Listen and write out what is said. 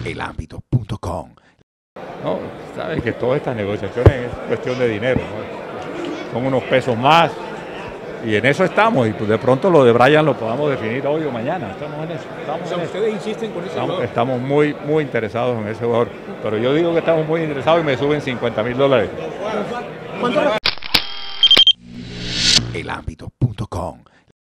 Elámbito.com. No, sabes que todas estas negociaciones es cuestión de dinero, ¿no? Son unos pesos más y en eso estamos, y pues de pronto lo de Brian lo podamos definir hoy o mañana. Estamos en eso. O sea, ustedes insisten con ese jugador. Estamos muy interesados en ese jugador, pero yo digo que estamos muy interesados y me suben $50,000. ¿Cuánto? Elámbito.com.